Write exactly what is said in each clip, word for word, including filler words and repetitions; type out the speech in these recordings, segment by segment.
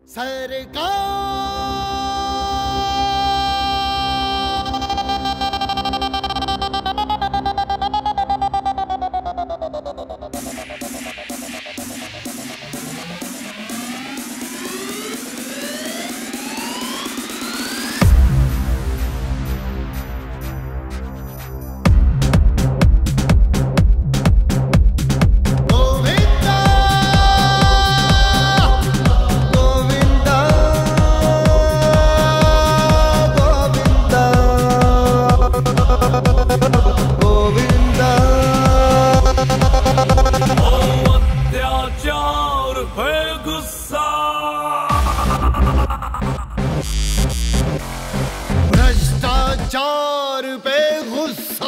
भ्रष्टाचार पे गुस्सा,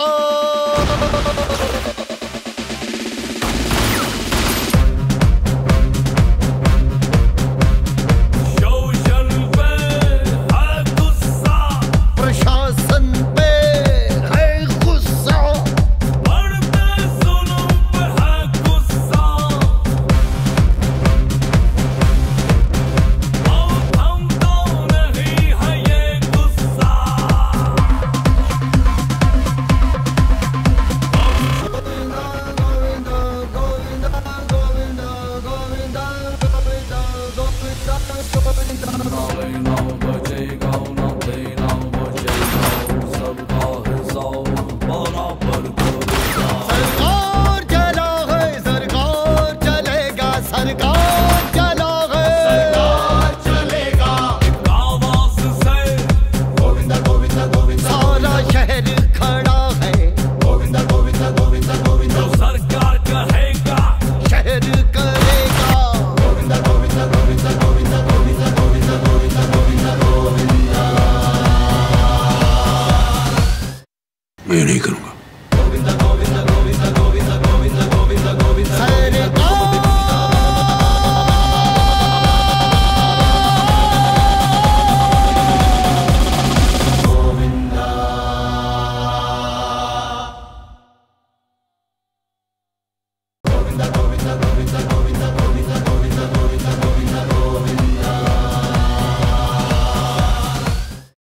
शोषण पे है गुस्सा, प्रशासन पे है गुस्सा, बढ़ते जुल्म पे है गुस्सा। अब थमता नहीं है ये गुस्सा। ना बचेगा ना देना बचेगा, सबका हिसाब बराबर करेगा। सरकार चला है, सरकार चलेगा, सरकार चला है, सरकार चलेगा। आवाज से गोविंदा गोविंदा गोविंदा सारा शहर खड़ा है, गोविंदा गोविंदा गोविंदा गोविंदा जो सरकार कहेगा शहर करेगा, गोविंदा गोविंदा गोविंदा गोविंदा गोविंदा गोविंदा गोविंदा गोविंदा गोविंदा। मैं नहीं करूंगा। गोविंदा गोविंदा गोविंदा गोविंदा गोविंदा गोविंदा गोविंदा सरकार गोविंदा गोविंदा गोविंदा